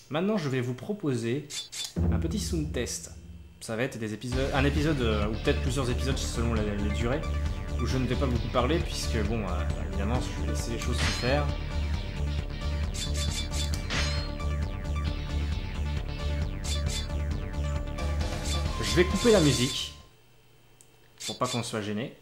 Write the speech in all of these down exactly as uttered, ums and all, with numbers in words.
Maintenant, je vais vous proposer un petit sound test. Ça va être des épisodes, un épisode, euh, ou peut-être plusieurs épisodes selon la, les durées, où je ne vais pas beaucoup parler, puisque, bon, euh, évidemment, je vais laisser les choses se faire. Je vais couper la musique, pour pas qu'on soit gêné.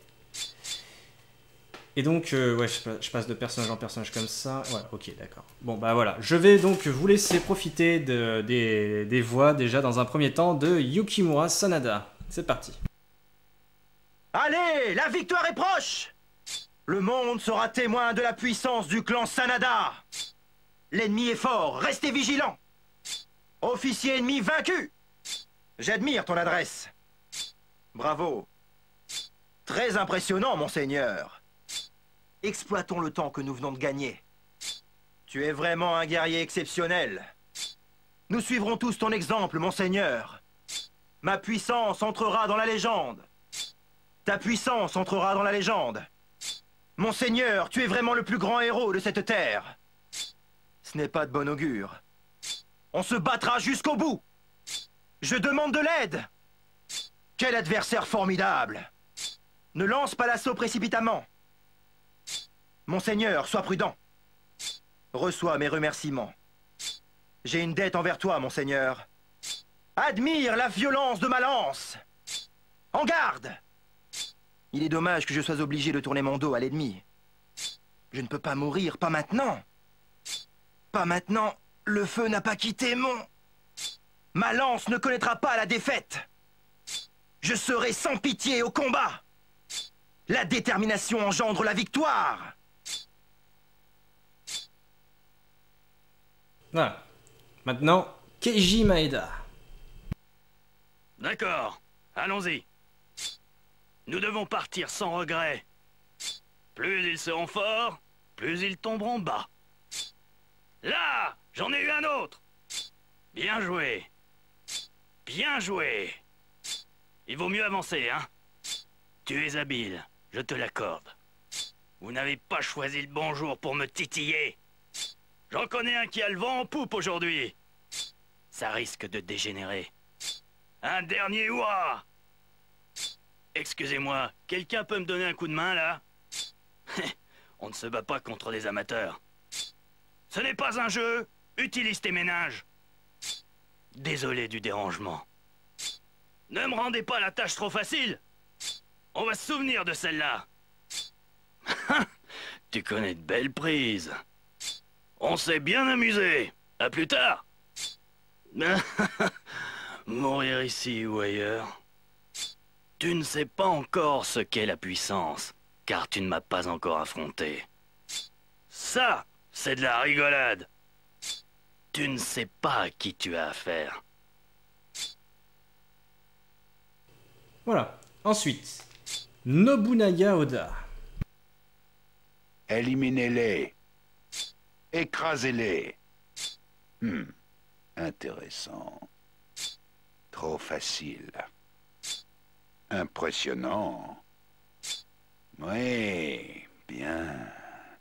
Et donc, euh, ouais, je passe de personnage en personnage comme ça. Ouais, ok, d'accord. Bon, bah voilà. Je vais donc vous laisser profiter de, des, des voix, déjà, dans un premier temps, de Yukimura Sanada. C'est parti. Allez, la victoire est proche! Le monde sera témoin de la puissance du clan Sanada. L'ennemi est fort, restez vigilants. Officier ennemi vaincu. J'admire ton adresse. Bravo. Très impressionnant, monseigneur. Exploitons le temps que nous venons de gagner. Tu es vraiment un guerrier exceptionnel. Nous suivrons tous ton exemple, monseigneur. Ma puissance entrera dans la légende. Ta puissance entrera dans la légende. Monseigneur, tu es vraiment le plus grand héros de cette terre. Ce n'est pas de bon augure. On se battra jusqu'au bout. Je demande de l'aide. Quel adversaire formidable. Ne lance pas l'assaut précipitamment. Monseigneur, sois prudent. Reçois mes remerciements. J'ai une dette envers toi, monseigneur. Admire la violence de ma lance. En garde! Il est dommage que je sois obligé de tourner mon dos à l'ennemi. Je ne peux pas mourir, pas maintenant. Pas maintenant, le feu n'a pas quitté mon... Ma lance ne connaîtra pas la défaite. Je serai sans pitié au combat. La détermination engendre la victoire. Voilà. Maintenant, Keiji Maeda. D'accord, allons-y. Nous devons partir sans regret. Plus ils seront forts, plus ils tomberont bas. Là, j'en ai eu un autre. Bien joué. Bien joué. Il vaut mieux avancer, hein? Tu es habile, je te l'accorde. Vous n'avez pas choisi le bon jour pour me titiller. J'en connais un qui a le vent en poupe aujourd'hui. Ça risque de dégénérer. Un dernier ouah! Excusez-moi, quelqu'un peut me donner un coup de main, là? On ne se bat pas contre des amateurs. Ce n'est pas un jeu. Utilise tes méninges. Désolé du dérangement. Ne me rendez pas la tâche trop facile. On va se souvenir de celle-là. Tu connais de belles prises. On s'est bien amusé. À plus tard. Mourir ici ou ailleurs. Tu ne sais pas encore ce qu'est la puissance, car tu ne m'as pas encore affronté. Ça, c'est de la rigolade. Tu ne sais pas à qui tu as affaire. Voilà. Ensuite, Nobunaga Oda. Éliminez-les. Écrasez-les. Hmm. Intéressant. Trop facile. Impressionnant. Oui, bien.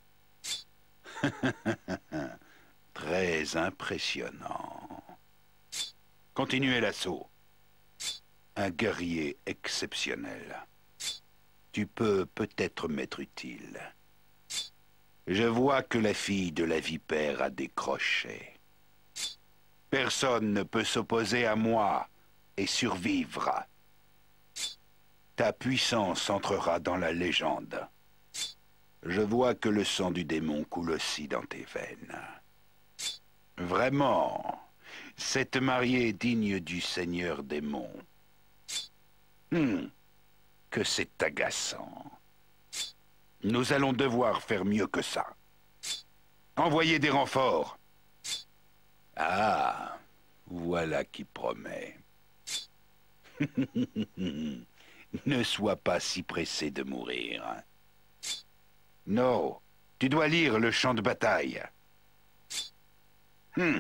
Très impressionnant. Continuez l'assaut. Un guerrier exceptionnel. Tu peux peut-être m'être utile. Je vois que la fille de la vipère a décroché. Personne ne peut s'opposer à moi et survivre. Ta puissance entrera dans la légende. Je vois que le sang du démon coule aussi dans tes veines. Vraiment, cette mariée est digne du seigneur démon. Hmm, que c'est agaçant. Nous allons devoir faire mieux que ça. Envoyez des renforts. Ah, voilà qui promet. Ne sois pas si pressé de mourir. Non, tu dois lire le champ de bataille. Hmm.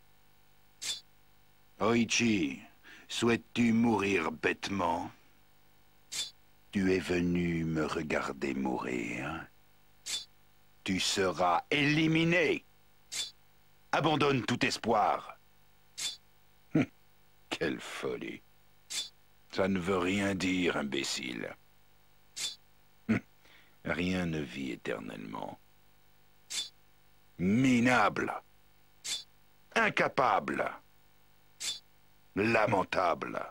Oichi, souhaites-tu mourir bêtement? Tu es venu me regarder mourir. Tu seras éliminé. Abandonne tout espoir. Quelle folie. Ça ne veut rien dire, imbécile. Hum, Rien ne vit éternellement. Minable. Incapable. Lamentable.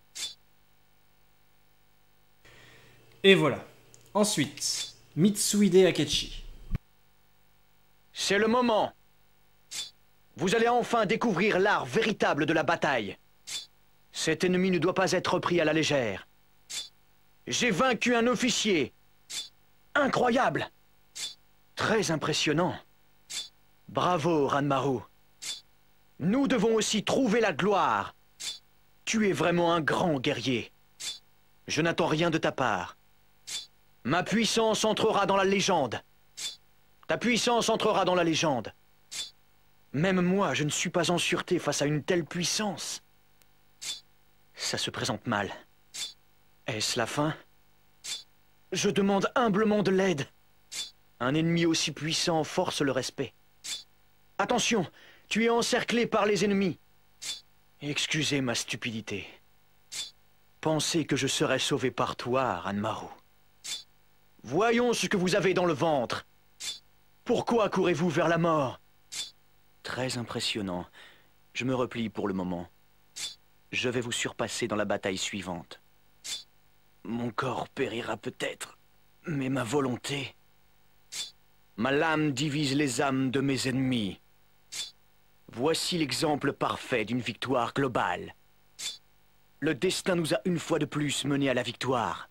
Et voilà. Ensuite, Mitsuhide Akechi. C'est le moment. Vous allez enfin découvrir l'art véritable de la bataille. Cet ennemi ne doit pas être pris à la légère. J'ai vaincu un officier. Incroyable. Très impressionnant. Bravo, Ranmaru. Nous devons aussi trouver la gloire. Tu es vraiment un grand guerrier. Je n'attends rien de ta part. Ma puissance entrera dans la légende. Ta puissance entrera dans la légende. Même moi, je ne suis pas en sûreté face à une telle puissance. Ça se présente mal. Est-ce la fin? Je demande humblement de l'aide. Un ennemi aussi puissant force le respect. Attention, tu es encerclé par les ennemis. Excusez ma stupidité. Pensez que je serais sauvé par toi, Ranmaru. Voyons ce que vous avez dans le ventre. Pourquoi courez-vous vers la mort? Très impressionnant. Je me replie pour le moment. Je vais vous surpasser dans la bataille suivante. Mon corps périra peut-être, mais ma volonté... Ma lame divise les âmes de mes ennemis. Voici l'exemple parfait d'une victoire globale. Le destin nous a une fois de plus menés à la victoire.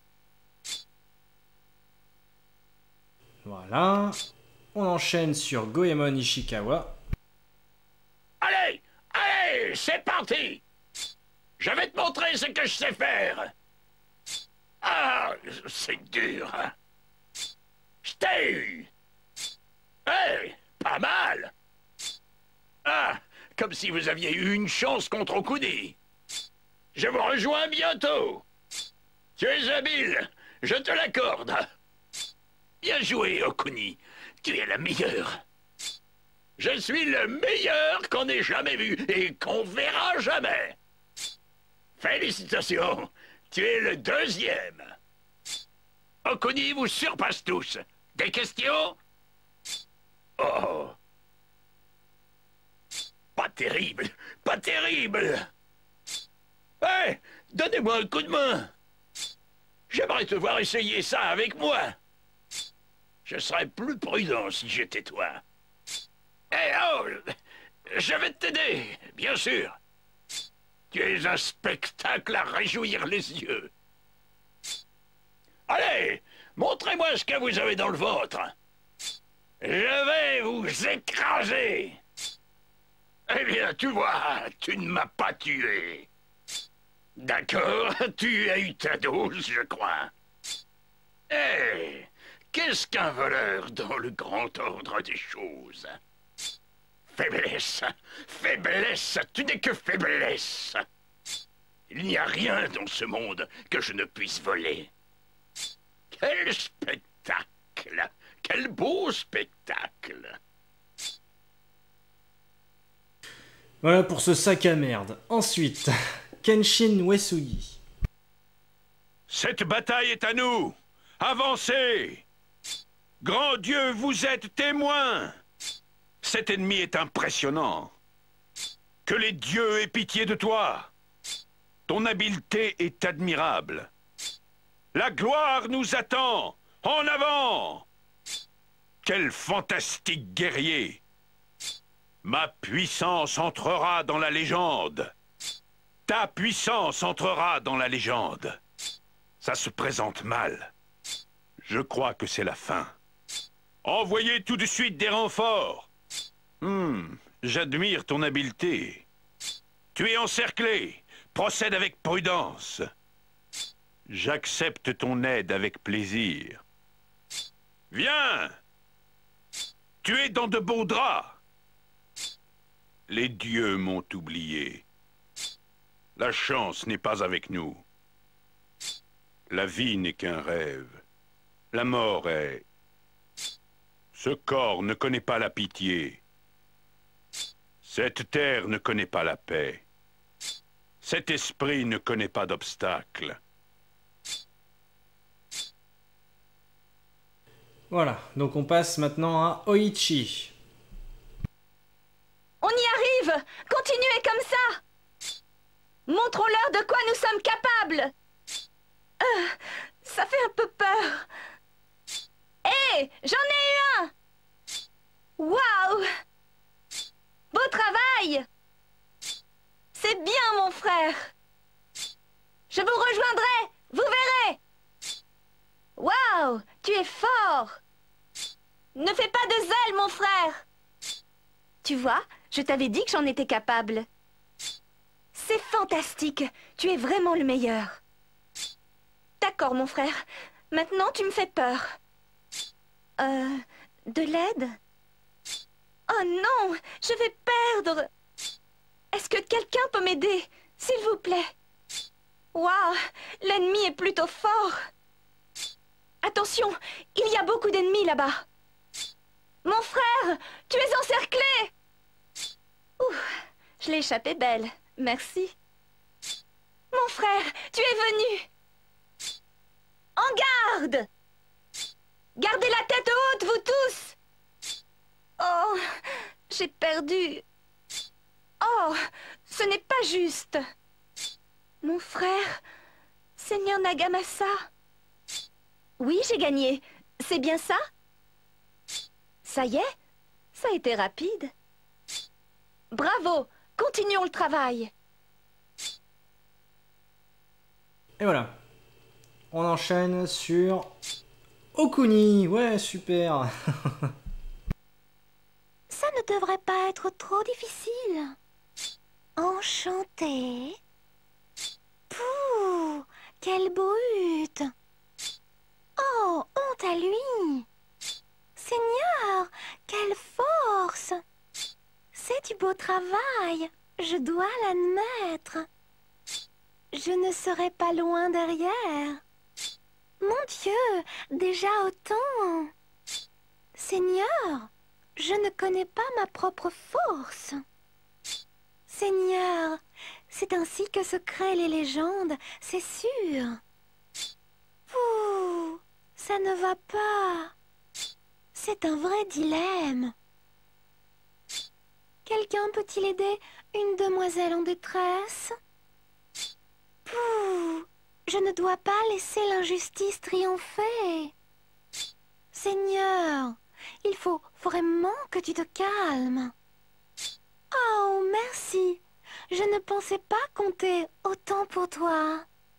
Voilà. On enchaîne sur Goemon Ishikawa. Allez, allez, c'est parti. Je vais te montrer ce que je sais faire. Ah, c'est dur, hein. Je t'ai eu. Hey, pas mal. Ah, comme si vous aviez eu une chance contre Okuni. Je vous rejoins bientôt. Tu es habile, je te l'accorde. Bien joué, Okuni. Tu es la meilleure. Je suis le meilleur qu'on ait jamais vu et qu'on verra jamais. Félicitations, tu es le deuxième. Okuni vous surpasse tous. Des questions? Oh. Pas terrible, pas terrible. Hé, hey, donnez-moi un coup de main. J'aimerais te voir essayer ça avec moi. Je serais plus prudent si j'étais toi. Hé, hey, oh, je vais t'aider, bien sûr. Tu es un spectacle à réjouir les yeux. Allez, montrez-moi ce que vous avez dans le ventre. Je vais vous écraser. Eh bien, tu vois, tu ne m'as pas tué. D'accord, tu as eu ta dose, je crois. Eh, hey, qu'est-ce qu'un voleur dans le grand ordre des choses? Faiblesse, faiblesse, tu n'es que faiblesse. Il n'y a rien dans ce monde que je ne puisse voler. Quel spectacle! Quel beau spectacle! Voilà pour ce sac à merde. Ensuite, Kenshin Uesugi. Cette bataille est à nous. Avancez. Grand Dieu, vous êtes témoin. Cet ennemi est impressionnant. Que les dieux aient pitié de toi. Ton habileté est admirable. La gloire nous attend. En avant. Quel fantastique guerrier. Ma puissance entrera dans la légende. Ta puissance entrera dans la légende. Ça se présente mal. Je crois que c'est la fin. Envoyez tout de suite des renforts. Hmm, j'admire ton habileté. Tu es encerclé. Procède avec prudence. J'accepte ton aide avec plaisir. Viens! Tu es dans de beaux draps. Les dieux m'ont oublié. La chance n'est pas avec nous. La vie n'est qu'un rêve. La mort est... Ce corps ne connaît pas la pitié. Cette terre ne connaît pas la paix. Cet esprit ne connaît pas d'obstacle. Voilà, donc on passe maintenant à Oichi. On y arrive! Continuez comme ça! Montrons-leur de quoi nous sommes capables! Euh, ça fait un peu peur. Hé, j'en ai eu un! Waouh! Beau travail! C'est bien, mon frère! Je vous rejoindrai, vous verrez! Waouh! Tu es fort! Ne fais pas de zèle, mon frère! Tu vois, je t'avais dit que j'en étais capable. C'est fantastique! Tu es vraiment le meilleur. D'accord, mon frère. Maintenant, tu me fais peur. Euh... De l'aide? Oh non! Je vais perdre! Est-ce que quelqu'un peut m'aider? S'il vous plaît. Waouh! L'ennemi est plutôt fort. Attention! Il y a beaucoup d'ennemis là-bas. Mon frère! Tu es encerclé! Ouh! Je l'ai échappé belle. Merci. Mon frère! Tu es venu! En garde! Gardez la tête haute, vous tous! Oh! J'ai perdu. Oh! Ce n'est pas juste. Mon frère... Seigneur Nagamasa... Oui, j'ai gagné. C'est bien ça? Ça y est? Ça a été rapide. Bravo! Continuons le travail. Et voilà. On enchaîne sur Okuni. Ouais, super. Ça ne devrait pas être trop difficile. Enchanté. Pouh, quelle brute. Oh, honte à lui. Seigneur, quelle force. C'est du beau travail, je dois l'admettre. Je ne serai pas loin derrière. Mon Dieu, déjà autant. Seigneur, je ne connais pas ma propre force. Seigneur, c'est ainsi que se créent les légendes, c'est sûr. Ouh, ça ne va pas. C'est un vrai dilemme. Quelqu'un peut-il aider une demoiselle en détresse? Pouh, je ne dois pas laisser l'injustice triompher. Seigneur, il faut vraiment que tu te calmes. Oh, merci. Je ne pensais pas compter autant pour toi.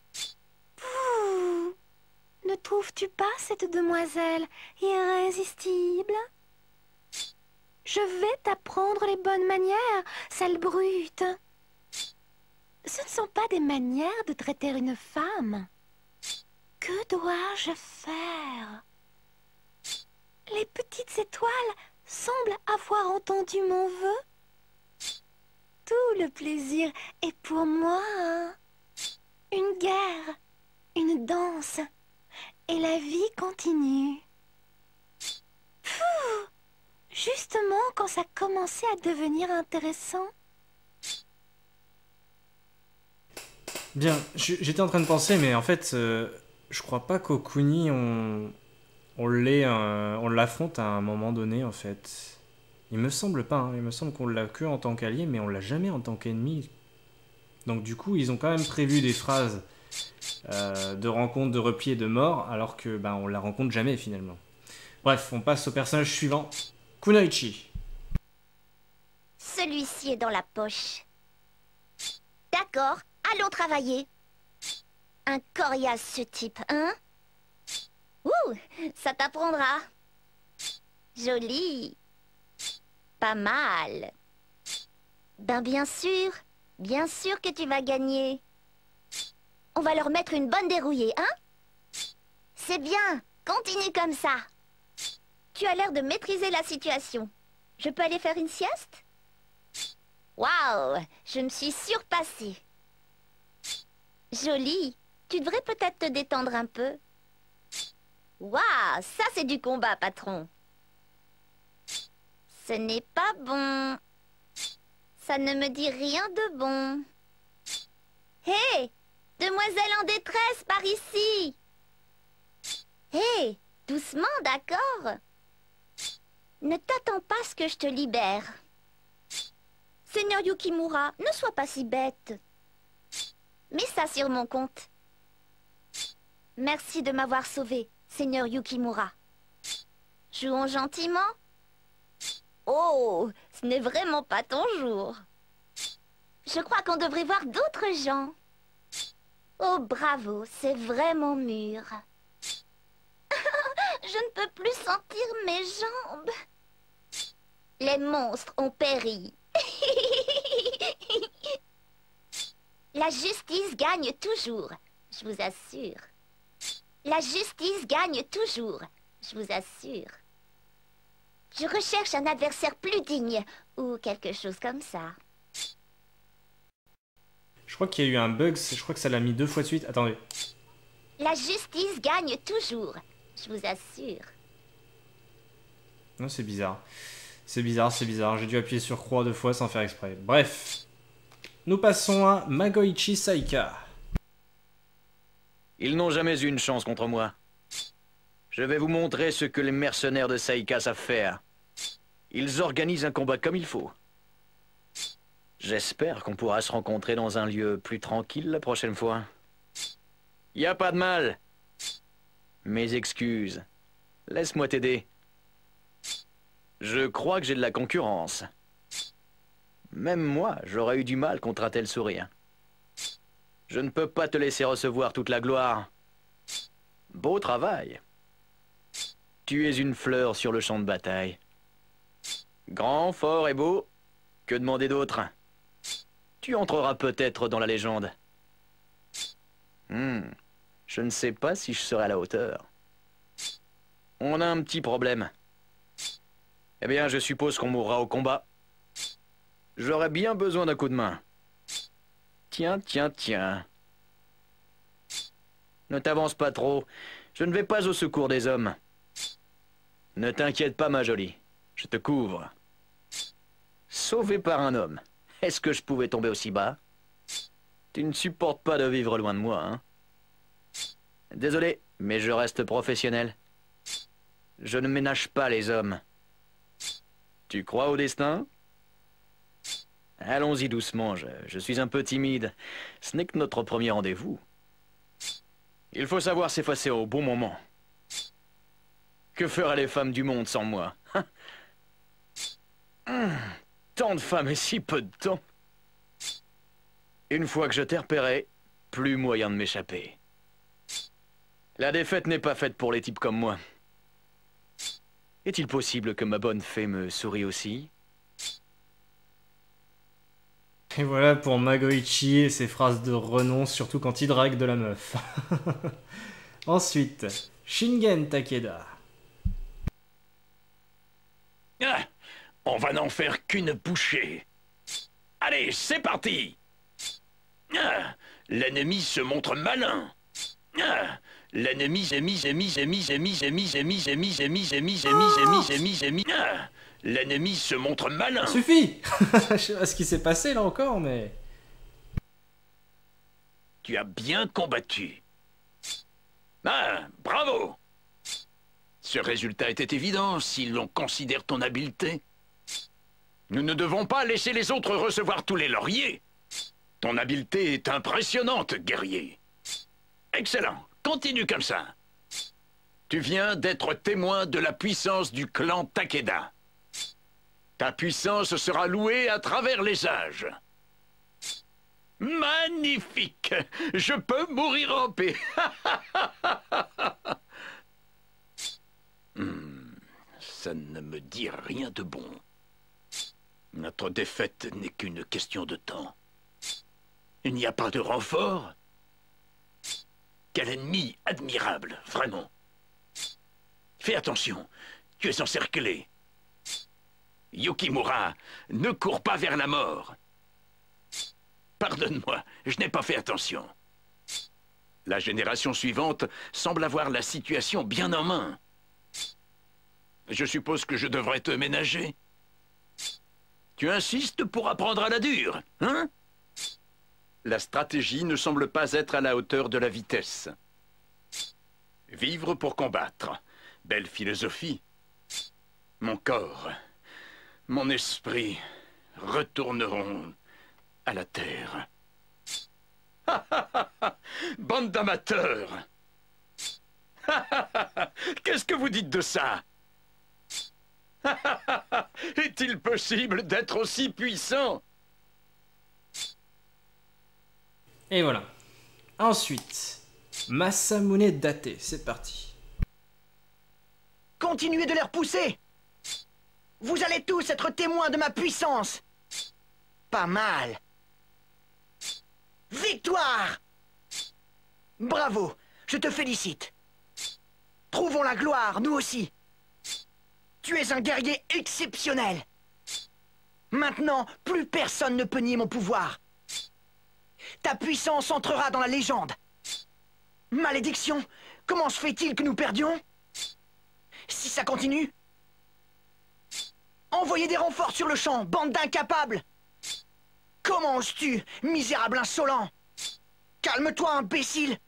Pouh, ne trouves-tu pas cette demoiselle irrésistible? Je vais t'apprendre les bonnes manières, sale brute. Ce ne sont pas des manières de traiter une femme. Que dois-je faire? Les petites étoiles semblent avoir entendu mon vœu. Tout le plaisir est pour moi. Une guerre, une danse, et la vie continue. Pouh, justement quand ça commençait à devenir intéressant. Bien, j- j'étais en train de penser, mais en fait, euh, je crois pas qu'Okuni, on, on l'ait, euh, on l'affronte à un moment donné, en fait. Il me semble pas, hein. Il me semble qu'on l'a que en tant qu'allié, mais on l'a jamais en tant qu'ennemi. Donc du coup, ils ont quand même prévu des phrases euh, de rencontre, de repli et de mort, alors que ben on la rencontre jamais finalement. Bref, on passe au personnage suivant, Kunoichi. Celui-ci est dans la poche. D'accord, allons travailler. Un coriace ce type, hein? Ouh, ça t'apprendra. Joli. Pas mal. Ben bien sûr, bien sûr que tu vas gagner. On va leur mettre une bonne dérouillée, hein? C'est bien, continue comme ça. Tu as l'air de maîtriser la situation. Je peux aller faire une sieste? Waouh, je me suis surpassée. Joli, tu devrais peut-être te détendre un peu. Waouh, ça c'est du combat, patron. Ce n'est pas bon. Ça ne me dit rien de bon. demoiselle en détresse par ici. Hé, doucement, d'accord? Ne t'attends pas à ce que je te libère. Seigneur Yukimura, ne sois pas si bête. Mets ça sur mon compte. Merci de m'avoir sauvé, Seigneur Yukimura. Jouons gentiment? Oh, ce n'est vraiment pas ton jour. Je crois qu'on devrait voir d'autres gens. Oh, bravo, c'est vraiment mûr. Je ne peux plus sentir mes jambes. Les monstres ont péri. La justice gagne toujours, je vous assure. La justice gagne toujours, je vous assure. Je recherche un adversaire plus digne, ou quelque chose comme ça. Je crois qu'il y a eu un bug, je crois que ça l'a mis deux fois de suite. Attendez. La justice gagne toujours, je vous assure. Non, c'est bizarre. C'est bizarre, c'est bizarre. J'ai dû appuyer sur croix deux fois sans faire exprès. Bref. Nous passons à Magoichi Saika. Ils n'ont jamais eu une chance contre moi. Je vais vous montrer ce que les mercenaires de Saika savent faire. Ils organisent un combat comme il faut. J'espère qu'on pourra se rencontrer dans un lieu plus tranquille la prochaine fois. Y a pas de mal. Mes excuses. Laisse-moi t'aider. Je crois que j'ai de la concurrence. Même moi, j'aurais eu du mal contre un tel sourire. Je ne peux pas te laisser recevoir toute la gloire. Beau travail. Tu es une fleur sur le champ de bataille. Grand, fort et beau. Que demander d'autre? Tu entreras peut-être dans la légende. Hmm. Je ne sais pas si je serai à la hauteur. On a un petit problème. Eh bien, je suppose qu'on mourra au combat. J'aurais bien besoin d'un coup de main. Tiens, tiens, tiens. Ne t'avance pas trop. Je ne vais pas au secours des hommes. Ne t'inquiète pas, ma jolie. Je te couvre. Sauvé par un homme. Est-ce que je pouvais tomber aussi bas? Tu ne supportes pas de vivre loin de moi, hein? Désolé, mais je reste professionnel. Je ne ménage pas les hommes. Tu crois au destin? Allons-y doucement, je, je suis un peu timide. Ce n'est que notre premier rendez-vous. Il faut savoir s'effacer au bon moment. Que feraient les femmes du monde sans moi? hum, Tant de femmes et si peu de temps. Une fois que je t'ai repéré, plus moyen de m'échapper. La défaite n'est pas faite pour les types comme moi. Est-il possible que ma bonne fée me sourie aussi? Et voilà pour Magoichi et ses phrases de renonce, surtout quand il drague de la meuf. Ensuite, Shingen Takeda. Ah, on va n'en faire qu'une bouchée. Allez, c'est parti. Ah, l'ennemi se montre malin. Ah, l'ennemi est mis, est mis, est mis, est mis, est mis, est mis, est mis, est mis, est mis, est mis, est mis, est mis, est mis. Ah, l'ennemi se montre malin. Suffit. Je sais pas ce qui s'est passé là encore, mais... Tu as bien combattu. Ah, bravo. Ce résultat était évident si l'on considère ton habileté. Nous ne devons pas laisser les autres recevoir tous les lauriers. Ton habileté est impressionnante, guerrier. Excellent. Continue comme ça. Tu viens d'être témoin de la puissance du clan Takeda. Ta puissance sera louée à travers les âges. Magnifique! Je peux mourir en paix. hmm, ça ne me dit rien de bon. Notre défaite n'est qu'une question de temps. Il n'y a pas de renfort. Quel ennemi admirable, vraiment. Fais attention, tu es encerclé. Yukimura, ne cours pas vers la mort. Pardonne-moi, je n'ai pas fait attention. La génération suivante semble avoir la situation bien en main. Je suppose que je devrais te ménager. Tu insistes pour apprendre à la dure, hein? La stratégie ne semble pas être à la hauteur de la vitesse. Vivre pour combattre. Belle philosophie. Mon corps, mon esprit retourneront à la terre. Bande d'amateurs! Qu'est-ce que vous dites de ça? Est-il possible d'être aussi puissant? Et voilà. Ensuite, Masamune Date, c'est parti. Continuez de les repousser. Vous allez tous être témoins de ma puissance. Pas mal. Victoire! Bravo, je te félicite. Trouvons la gloire, nous aussi. Tu es un guerrier exceptionnel. Maintenant, plus personne ne peut nier mon pouvoir. Ta puissance entrera dans la légende. Malédiction, comment se fait-il que nous perdions? Si ça continue... Envoyez des renforts sur le champ, bande d'incapables! Comment oses-tu, misérable insolent? Calme-toi, imbécile!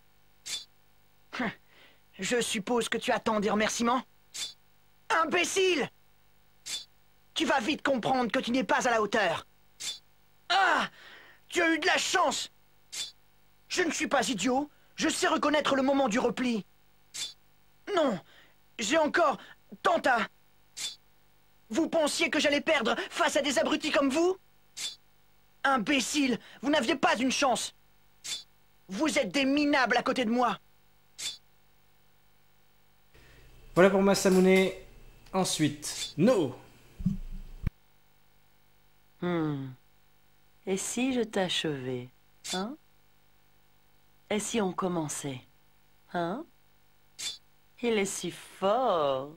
Je suppose que tu attends des remerciements? Imbécile! Tu vas vite comprendre que tu n'es pas à la hauteur. Ah! Tu as eu de la chance! Je ne suis pas idiot, je sais reconnaître le moment du repli. Non, j'ai encore tant à... Vous pensiez que j'allais perdre face à des abrutis comme vous? Imbécile, vous n'aviez pas une chance. Vous êtes des minables à côté de moi. Voilà pour Masamune. Ensuite, No. Hmm. Et si je t'achevais, hein? Et si on commençait, hein? Il est si fort.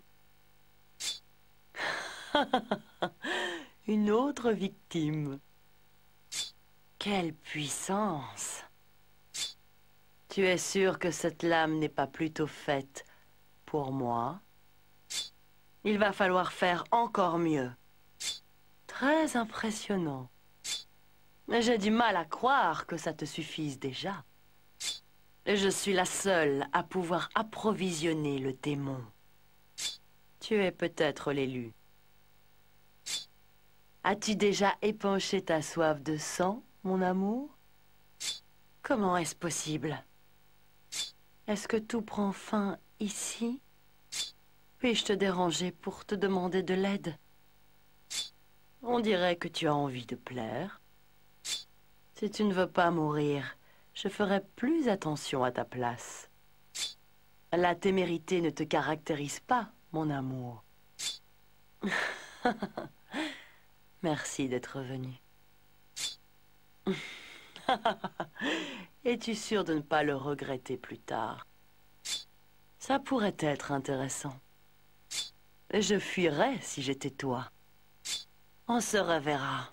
Une autre victime. Quelle puissance! Tu es sûr que cette lame n'est pas plutôt faite pour moi? Il va falloir faire encore mieux. Très impressionnant. Mais j'ai du mal à croire que ça te suffise déjà. Et je suis la seule à pouvoir approvisionner le démon. Tu es peut-être l'élu. As-tu déjà épanché ta soif de sang, mon amour? Comment est-ce possible? Est-ce que tout prend fin ici? Puis-je te déranger pour te demander de l'aide? On dirait que tu as envie de plaire. Si tu ne veux pas mourir, je ferai plus attention à ta place. La témérité ne te caractérise pas, mon amour. Merci d'être venu. Es-tu sûr de ne pas le regretter plus tard? Ça pourrait être intéressant. Je fuirais si j'étais toi. On se reverra.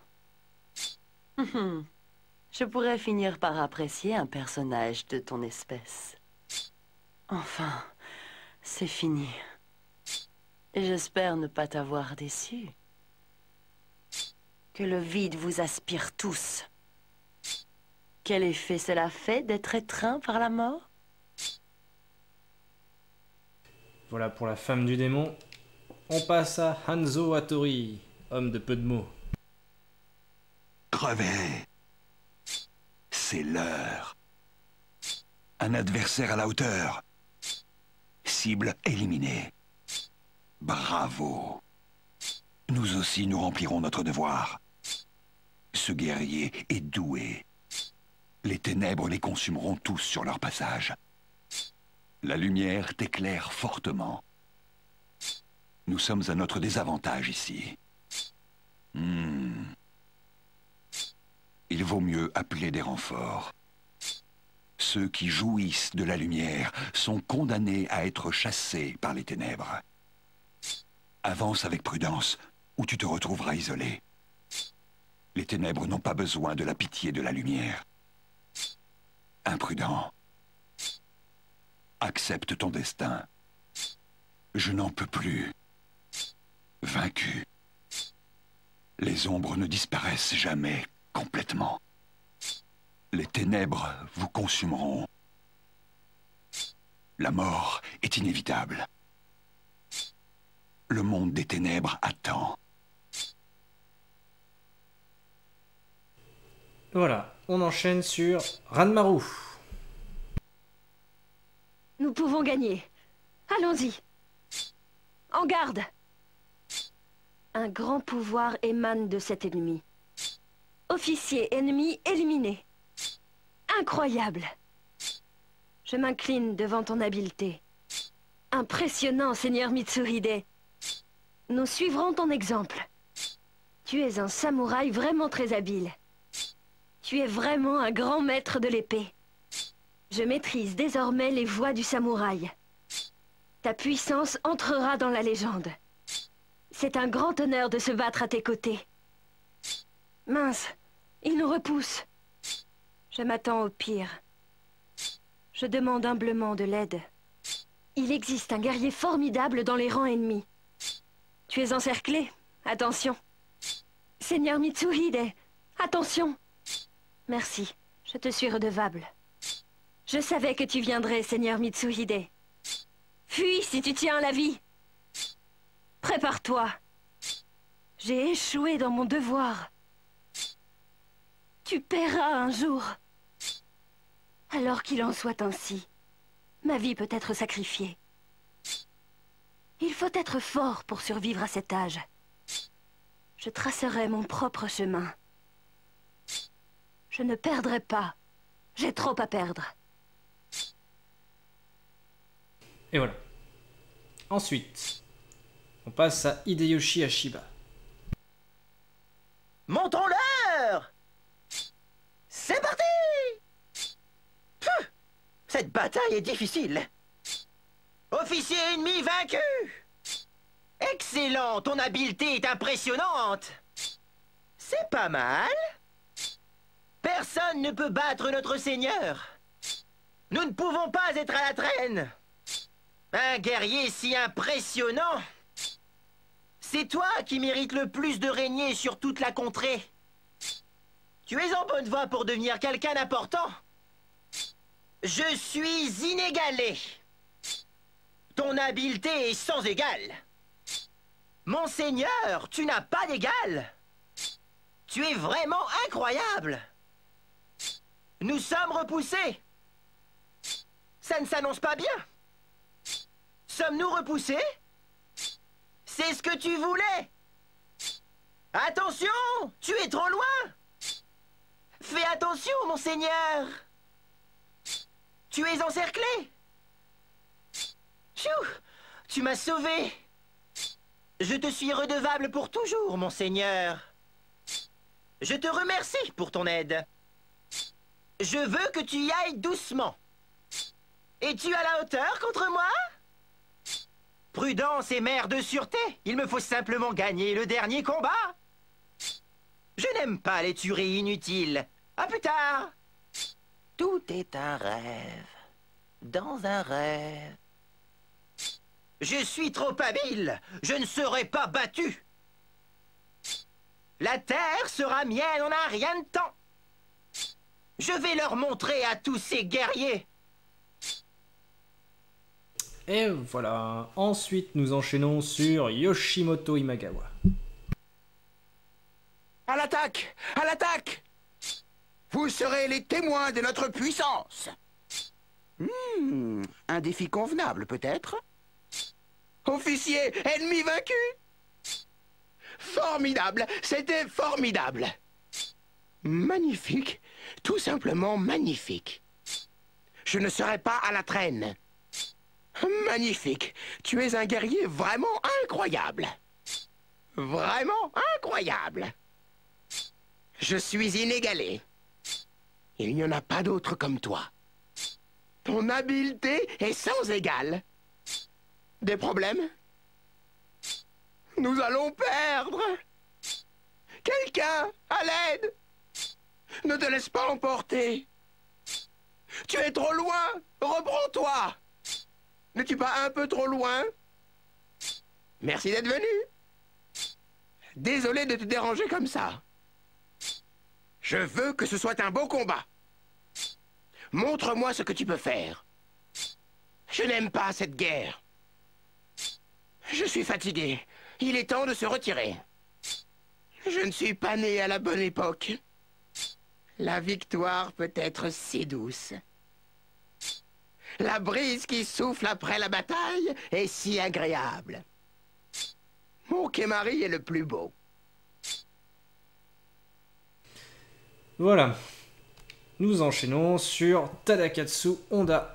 Je pourrais finir par apprécier un personnage de ton espèce. Enfin, c'est fini. J'espère ne pas t'avoir déçu. Que le vide vous aspire tous. Quel effet cela fait d'être étreint par la mort? Voilà pour la femme du démon. On passe à Hanzo Hattori, homme de peu de mots. Crevez. C'est l'heure. Un adversaire à la hauteur. Cible éliminée. Bravo. Nous aussi, nous remplirons notre devoir. Ce guerrier est doué. Les ténèbres les consumeront tous sur leur passage. La lumière t'éclaire fortement. Nous sommes à notre désavantage ici. Hmm. Il vaut mieux appeler des renforts. Ceux qui jouissent de la lumière sont condamnés à être chassés par les ténèbres. Avance avec prudence, ou tu te retrouveras isolé. Les ténèbres n'ont pas besoin de la pitié de la lumière. Imprudent. Accepte ton destin. Je n'en peux plus. Vaincu. Les ombres ne disparaissent jamais complètement. Les ténèbres vous consumeront. La mort est inévitable. Le monde des ténèbres attend. Voilà, on enchaîne sur Ranmaru. Nous pouvons gagner. Allons-y. En garde. Un grand pouvoir émane de cet ennemi. Officier ennemi éliminé. Incroyable. Je m'incline devant ton habileté. Impressionnant, Seigneur Mitsuhide. Nous suivrons ton exemple. Tu es un samouraï vraiment très habile. Tu es vraiment un grand maître de l'épée. Je maîtrise désormais les voies du samouraï. Ta puissance entrera dans la légende. C'est un grand honneur de se battre à tes côtés. Mince, il nous repousse. Je m'attends au pire. Je demande humblement de l'aide. Il existe un guerrier formidable dans les rangs ennemis. Tu es encerclé. Attention. Seigneur Mitsuhide, attention. Merci, je te suis redevable. Je savais que tu viendrais, Seigneur Mitsuhide. Fuis si tu tiens à la vie. Prépare-toi. J'ai échoué dans mon devoir. Tu paieras un jour. Alors qu'il en soit ainsi, ma vie peut être sacrifiée. Il faut être fort pour survivre à cet âge. Je tracerai mon propre chemin. Je ne perdrai pas. J'ai trop à perdre. Et voilà. Ensuite, on passe à Hideyoshi Ashiba. Montons-leur! C'est parti! Pfff, cette bataille est difficile. Officier ennemi vaincu! Excellent, ton habileté est impressionnante. C'est pas mal. Personne ne peut battre notre seigneur. Nous ne pouvons pas être à la traîne. Un guerrier si impressionnant. C'est toi qui mérites le plus de régner sur toute la contrée. Tu es en bonne voie pour devenir quelqu'un d'important. Je suis inégalé. Ton habileté est sans égal. Mon seigneur, tu n'as pas d'égal. Tu es vraiment incroyable. Nous sommes repoussés. Ça ne s'annonce pas bien. Sommes-nous repoussés? C'est ce que tu voulais. Attention, tu es trop loin. Fais attention, mon seigneur. Tu es encerclé. Tchou, tu m'as sauvé. Je te suis redevable pour toujours, mon seigneur. Je te remercie pour ton aide. Je veux que tu y ailles doucement. Es-tu à la hauteur contre moi? Prudence et mère de sûreté. Il me faut simplement gagner le dernier combat. Je n'aime pas les tueries inutiles. À plus tard. Tout est un rêve. Dans un rêve. Je suis trop habile. Je ne serai pas battu. La terre sera mienne en un rien de temps. Je vais leur montrer à tous ces guerriers. Et voilà. Ensuite, nous enchaînons sur Yoshimoto Imagawa. À l'attaque! À l'attaque! Vous serez les témoins de notre puissance. Hmm, un défi convenable, peut-être? Officier, ennemi vaincu! Formidable! C'était formidable! Magnifique! Tout simplement magnifique! Je ne serai pas à la traîne. Magnifique! Tu es un guerrier vraiment incroyable! Vraiment incroyable! Je suis inégalé. Il n'y en a pas d'autre comme toi. Ton habileté est sans égale. Des problèmes? Nous allons perdre! Quelqu'un, à l'aide! Ne te laisse pas emporter! Tu es trop loin! Reprends-toi! N'es-tu pas un peu trop loin? Merci d'être venu. Désolé de te déranger comme ça. Je veux que ce soit un beau combat. Montre-moi ce que tu peux faire. Je n'aime pas cette guerre. Je suis fatigué. Il est temps de se retirer. Je ne suis pas né à la bonne époque. La victoire peut être si douce. La brise qui souffle après la bataille est si agréable. Mon Kémari est le plus beau. Voilà. Nous enchaînons sur Tadakatsu Honda.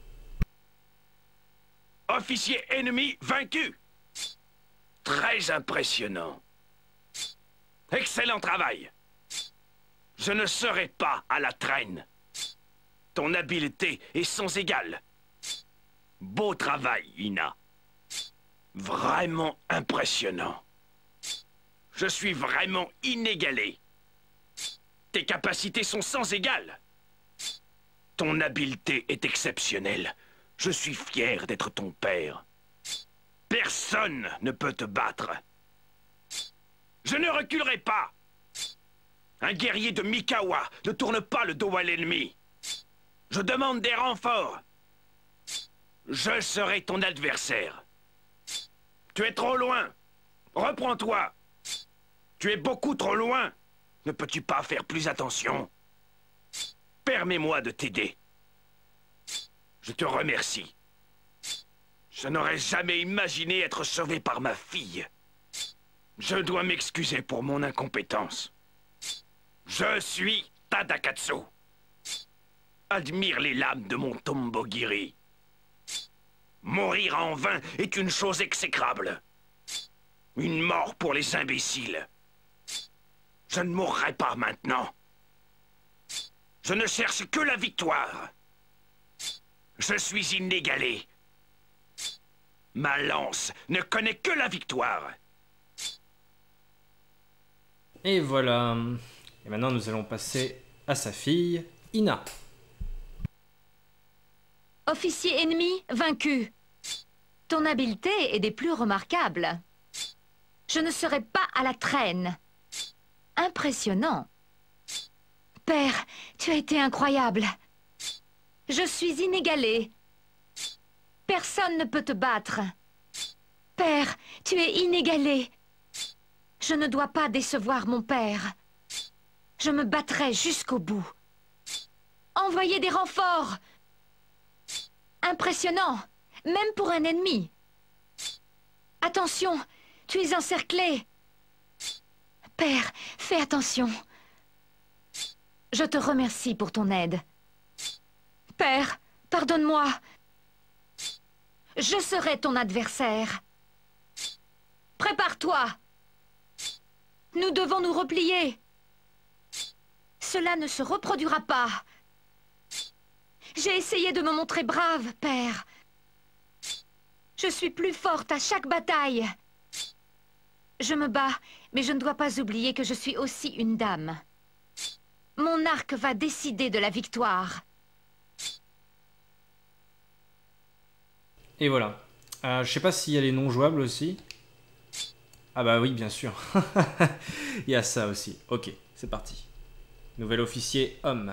Officier ennemi vaincu. Très impressionnant. Excellent travail. Je ne serai pas à la traîne. Ton habileté est sans égale. Beau travail, Ina. Vraiment impressionnant. Je suis vraiment inégalé. Tes capacités sont sans égale. Ton habileté est exceptionnelle. Je suis fier d'être ton père. Personne ne peut te battre. Je ne reculerai pas. Un guerrier de Mikawa ne tourne pas le dos à l'ennemi. Je demande des renforts. Je serai ton adversaire. Tu es trop loin. Reprends-toi. Tu es beaucoup trop loin. Ne peux-tu pas faire plus attention? Permets-moi de t'aider. Je te remercie. Je n'aurais jamais imaginé être sauvé par ma fille. Je dois m'excuser pour mon incompétence. Je suis Tadakatsu. Admire les lames de mon Tombogiri. Mourir en vain est une chose exécrable. Une mort pour les imbéciles. Je ne mourrai pas maintenant. Je ne cherche que la victoire. Je suis inégalé. Ma lance ne connaît que la victoire. Et voilà. Et maintenant, nous allons passer à sa fille, Ina. Officier ennemi vaincu. Ton habileté est des plus remarquables. Je ne serai pas à la traîne. Impressionnant. Père, tu as été incroyable. Je suis inégalé. Personne ne peut te battre. Père, tu es inégalé. Je ne dois pas décevoir mon père. Je me battrai jusqu'au bout. Envoyez des renforts. Impressionnant, même pour un ennemi. Attention, tu es encerclé. Père, fais attention. Je te remercie pour ton aide. Père, pardonne-moi. Je serai ton adversaire. Prépare-toi. Nous devons nous replier. Cela ne se reproduira pas. J'ai essayé de me montrer brave, père. Je suis plus forte à chaque bataille. Je me bats, mais je ne dois pas oublier que je suis aussi une dame. Mon arc va décider de la victoire. Et voilà. Euh, je sais pas s'il y a les non jouables aussi. Ah bah oui, bien sûr. Il y a ça aussi. Ok, c'est parti. Nouvel officier homme.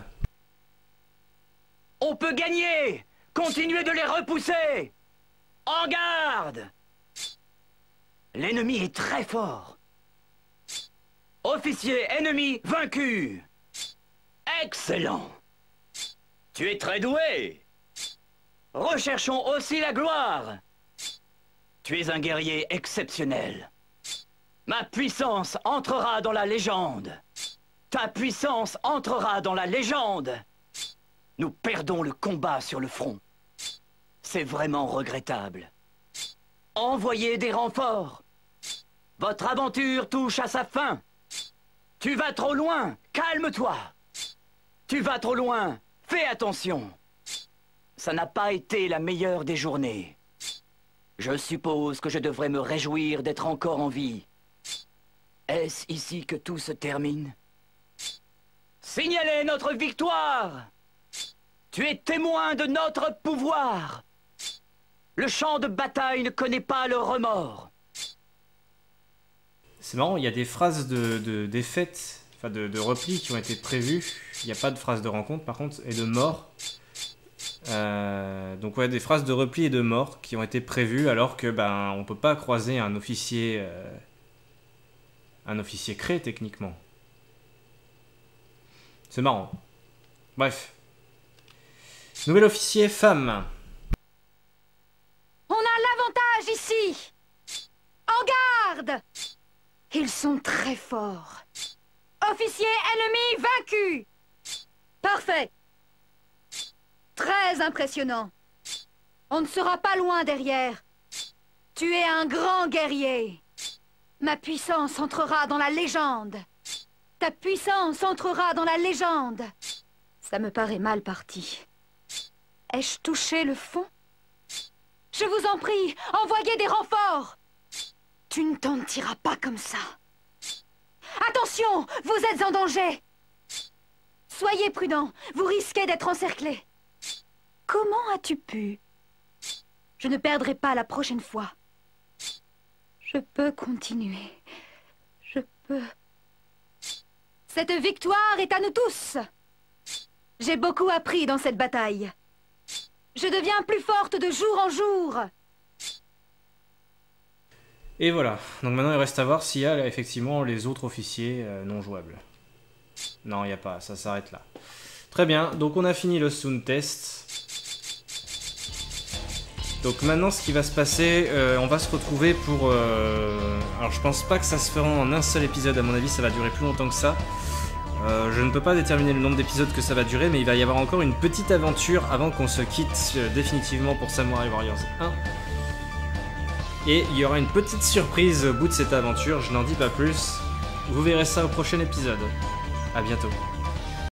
On peut gagner! Continuez de les repousser! En garde! L'ennemi est très fort. Officier ennemi vaincu! Excellent! Tu es très doué! Recherchons aussi la gloire! Tu es un guerrier exceptionnel. Ma puissance entrera dans la légende. Ta puissance entrera dans la légende. Nous perdons le combat sur le front. C'est vraiment regrettable. Envoyez des renforts. Votre aventure touche à sa fin. Tu vas trop loin, calme-toi. Tu vas trop loin, fais attention. Ça n'a pas été la meilleure des journées. Je suppose que je devrais me réjouir d'être encore en vie. Est-ce ici que tout se termine? Signalez notre victoire! Tu es témoin de notre pouvoir! Le champ de bataille ne connaît pas le remords. C'est marrant, il y a des phrases de, de défaite enfin de, de replis qui ont été prévus. Il n'y a pas de phrase de rencontre par contre, et de mort. Euh, donc ouais, des phrases de repli et de mort qui ont été prévues alors que ben on peut pas croiser un officier, euh, un officier créé techniquement. C'est marrant. Bref. Nouvel officier femme. On a l'avantage ici. En garde. Ils sont très forts. Officier ennemi vaincu. Parfait. Très impressionnant. On ne sera pas loin derrière. Tu es un grand guerrier. Ma puissance entrera dans la légende. Ta puissance entrera dans la légende. Ça me paraît mal parti. Ai-je touché le fond? Je vous en prie, envoyez des renforts. Tu ne t'en tireras pas comme ça. Attention, vous êtes en danger. Soyez prudents, vous risquez d'être encerclés. Comment as-tu pu? Je ne perdrai pas la prochaine fois. Je peux continuer. Je peux... Cette victoire est à nous tous. J'ai beaucoup appris dans cette bataille. Je deviens plus forte de jour en jour. Et voilà. Donc maintenant il reste à voir s'il y a là, effectivement les autres officiers euh, non jouables. Non, il n'y a pas. Ça s'arrête là. Très bien. Donc on a fini le sound test. Donc maintenant ce qui va se passer, euh, on va se retrouver pour... Euh... Alors je pense pas que ça se fera en un seul épisode, à mon avis ça va durer plus longtemps que ça. Euh, je ne peux pas déterminer le nombre d'épisodes que ça va durer, mais il va y avoir encore une petite aventure avant qu'on se quitte euh, définitivement pour Samurai Warriors un. Et il y aura une petite surprise au bout de cette aventure, je n'en dis pas plus. Vous verrez ça au prochain épisode. A bientôt.